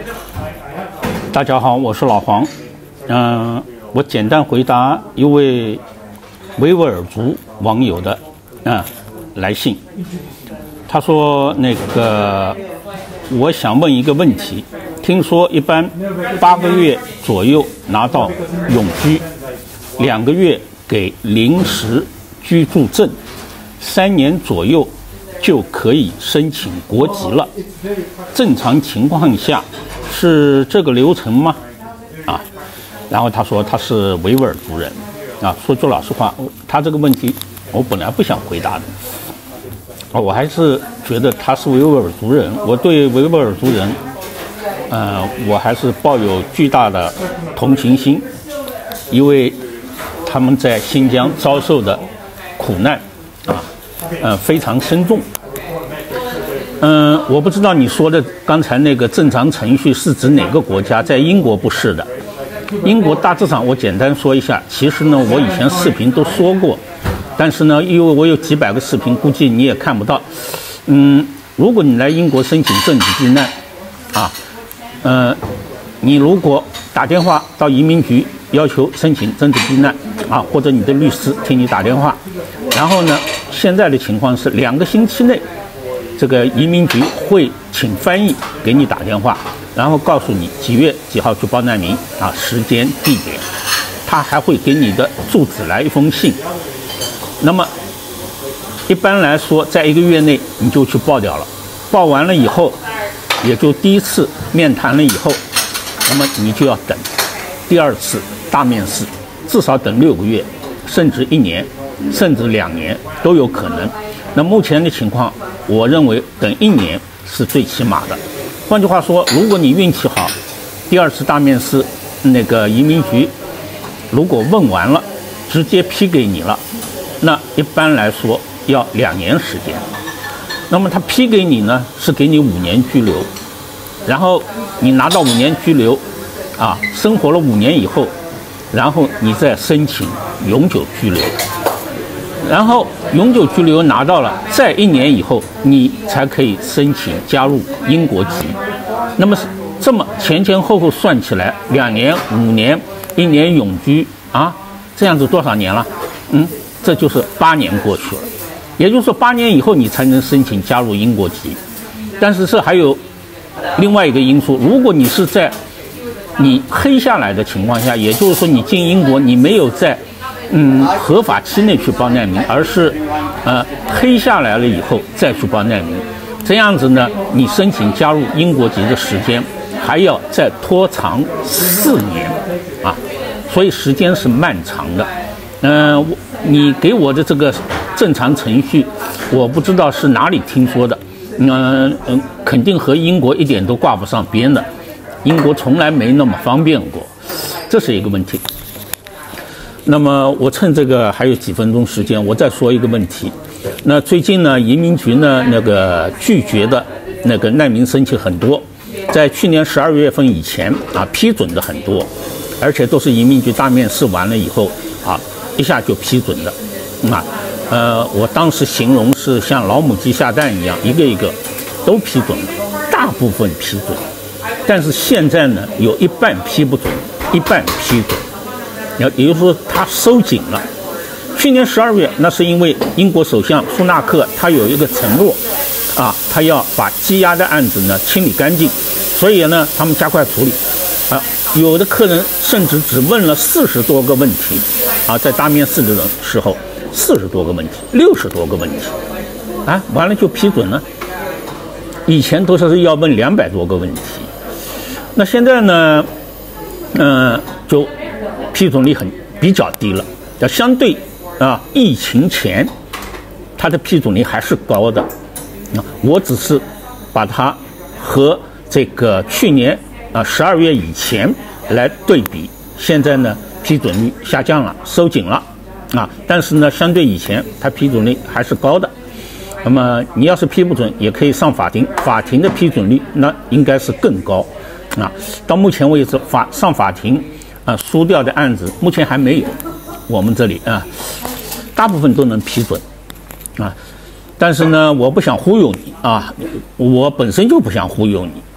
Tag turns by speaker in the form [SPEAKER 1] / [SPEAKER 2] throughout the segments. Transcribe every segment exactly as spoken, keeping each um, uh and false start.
[SPEAKER 1] 大家好，我是老黄。嗯、呃，我简单回答一位维吾尔族网友的啊、呃、来信。他说：“那个，我想问一个问题。听说一般八个月左右拿到永居，两个月给临时居住证，三年左右就可以申请国籍了。正常情况下是这个流程吗？啊，然后他说他是维吾尔族人，啊，说句老实话，他这个问题我本来不想回答的，啊，我还是觉得他是维吾尔族人，我对维吾尔族人，呃，我还是抱有巨大的同情心，因为他们在新疆遭受的苦难，啊。”呃，非常深重。嗯、呃，我不知道你说的刚才那个正常程序是指哪个国家？在英国不是的。英国大致上我简单说一下。其实呢，我以前视频都说过，但是呢，因为我有几百个视频，估计你也看不到。嗯，如果你来英国申请政治避难，啊，呃，你如果打电话到移民局要求申请政治避难，啊，或者你的律师替你打电话，然后呢，现在的情况是两个星期内，这个移民局会请翻译给你打电话，然后告诉你几月几号去报难民啊，时间地点，他还会给你的住址来一封信。那么一般来说，在一个月内你就去报掉了，报完了以后，也就第一次面谈了以后，那么你就要等第二次大面试，至少等六个月，甚至一年。甚至两年都有可能。那目前的情况，我认为等一年是最起码的。换句话说，如果你运气好，第二次大面试，那个移民局如果问完了，直接批给你了，那一般来说要两年时间。那么他批给你呢，是给你五年居留，然后你拿到五年居留，啊，生活了五年以后，然后你再申请永久居留。然后永久居留拿到了，再一年以后，你才可以申请加入英国籍。那么这么前前后后算起来，两年、五年、一年永居啊，这样子多少年了？嗯，这就是八年过去了。也就是说，八年以后你才能申请加入英国籍。但是这还有另外一个因素，如果你是在你黑下来的情况下，也就是说你进英国你没有在嗯，合法期内去报难民，而是，呃，黑下来了以后再去报难民，这样子呢，你申请加入英国籍的时间还要再拖长四年，啊，所以时间是漫长的。嗯、呃，你给我的这个正常程序，我不知道是哪里听说的，嗯、呃、嗯，肯定和英国一点都挂不上边的，英国从来没那么方便过，这是一个问题。那么我趁这个还有几分钟时间，我再说一个问题。那最近呢，移民局呢那个拒绝的那个难民申请很多，在去年十二月份以前啊批准的很多，而且都是移民局大面试完了以后啊一下就批准的，啊呃我当时形容是像老母鸡下蛋一样，一个一个都批准了，大部分批准，但是现在呢有一半批不准，一半批准。也就是说，他收紧了。去年十二月，那是因为英国首相苏纳克他有一个承诺，啊，他要把积压的案子呢清理干净，所以呢，他们加快处理。啊，有的客人甚至只问了四十多个问题，啊，在大面试的时候，四十多个问题，六十多个问题，啊，完了就批准了。以前都是要问两百多个问题，那现在呢，嗯、呃，就。批准率很比较低了，要相对啊疫情前，它的批准率还是高的。啊，我只是把它和这个去年啊十二月以前来对比，现在呢批准率下降了，收紧了，啊，但是呢相对以前它批准率还是高的。那么你要是批不准，也可以上法庭，法庭的批准率那应该是更高。啊，到目前为止法上法庭。啊，输掉的案子目前还没有，我们这里啊，大部分都能批准，啊，但是呢，我不想忽悠你啊，我本身就不想忽悠你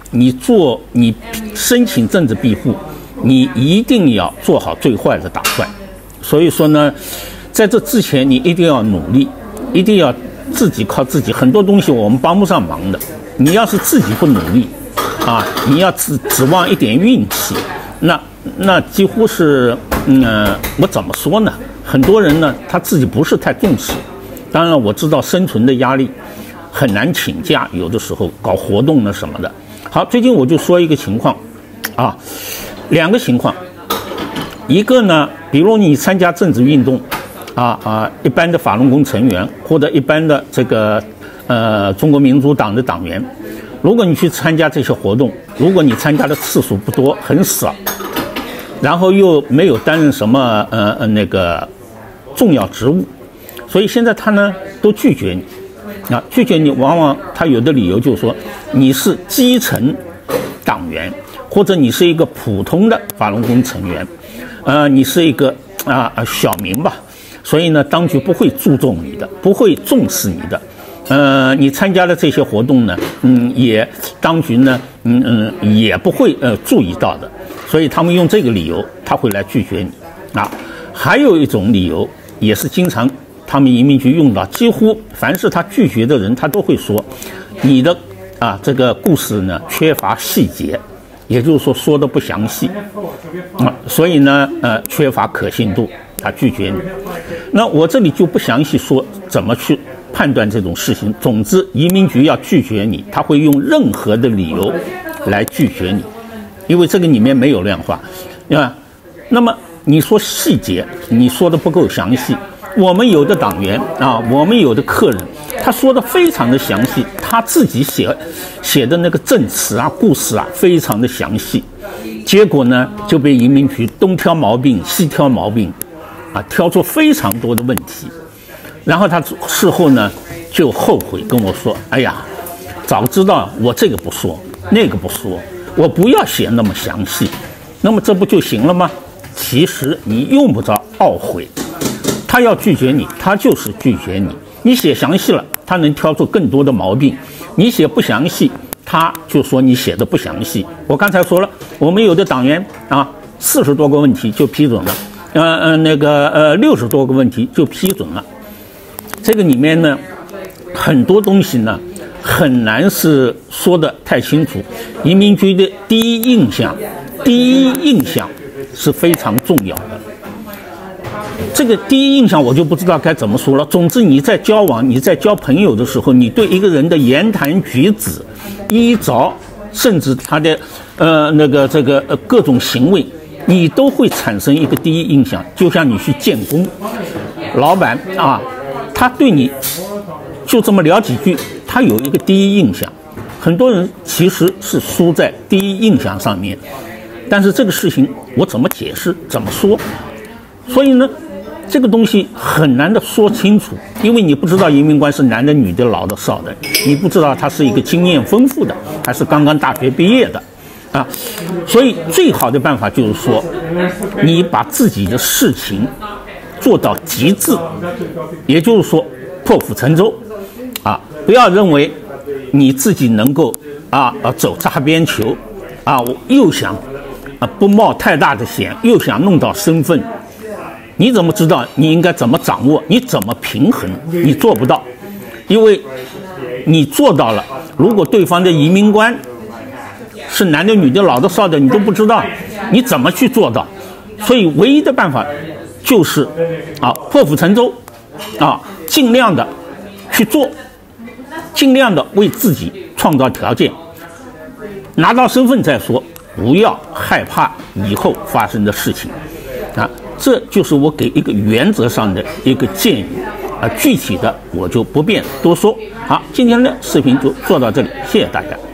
[SPEAKER 1] 你做你申请政治庇护，你一定要做好最坏的打算。所以说呢，在这之前，你一定要努力，一定要自己靠自己。很多东西我们帮不上忙的，你要是自己不努力，啊，你要指指望一点运气，那那几乎是，嗯、呃，我怎么说呢？很多人呢，他自己不是太重视。当然，我知道生存的压力很难请假，有的时候搞活动呢什么的。好，最近我就说一个情况，啊，两个情况，一个呢，比如你参加政治运动，啊啊，一般的法轮功成员或者一般的这个呃中国民主党的党员，如果你去参加这些活动，如果你参加的次数不多，很少，然后又没有担任什么呃呃那个重要职务，所以现在他呢都拒绝你。啊，拒绝你，往往他有的理由就是说你是基层党员，或者你是一个普通的法轮功成员，呃，你是一个啊、呃、小民吧，所以呢，当局不会注重你的，不会重视你的，呃，你参加的这些活动呢，嗯，也当局呢，嗯嗯，也不会呃注意到的，所以他们用这个理由，他会来拒绝你啊。还有一种理由，也是经常。他们移民局用到，几乎凡是他拒绝的人，他都会说，你的啊这个故事呢缺乏细节，也就是说说的不详细，啊，所以呢呃缺乏可信度，他拒绝你。那我这里就不详细说怎么去判断这种事情。总之，移民局要拒绝你，他会用任何的理由来拒绝你，因为这个里面没有量化，对吧？那么你说细节，你说的不够详细。我们有的党员啊，我们有的客人，他说的非常的详细，他自己写写的那个证词啊、故事啊，非常的详细，结果呢就被移民局东挑毛病西挑毛病，啊，挑出非常多的问题，然后他事后呢就后悔跟我说：“哎呀，早知道我这个不说，那个不说，我不要写那么详细，那么这不就行了吗？”其实你用不着懊悔。他要拒绝你，他就是拒绝你。你写详细了，他能挑出更多的毛病；你写不详细，他就说你写的不详细。我刚才说了，我们有的党员啊，四十多个问题就批准了，呃呃那个呃六十多个问题就批准了。这个里面呢，很多东西呢很难是说的太清楚。移民局的第一印象，第一印象是非常重要的。这个第一印象我就不知道该怎么说了。总之，你在交往、你在交朋友的时候，你对一个人的言谈举止、衣着，甚至他的呃那个这个呃各种行为，你都会产生一个第一印象。就像你去见工，老板啊，他对你就这么聊几句，他有一个第一印象。很多人其实是输在第一印象上面，但是这个事情我怎么解释、怎么说？所以呢，这个东西很难的说清楚，因为你不知道移民官是男的、女的、老的、少的，你不知道他是一个经验丰富的，还是刚刚大学毕业的，啊，所以最好的办法就是说，你把自己的事情做到极致，也就是说破釜沉舟，啊，不要认为你自己能够啊啊走擦边球，啊，我又想啊不冒太大的险，又想弄到身份。你怎么知道你应该怎么掌握？你怎么平衡？你做不到，因为你做到了，如果对方的移民官是男的、女的、老的、少的，你都不知道，你怎么去做到？所以唯一的办法就是啊，破釜沉舟，啊，尽量的去做，尽量的为自己创造条件，拿到身份再说，不要害怕以后发生的事情，啊。这就是我给一个原则上的一个建议，啊，具体的我就不便多说。好，今天的视频就做到这里，谢谢大家。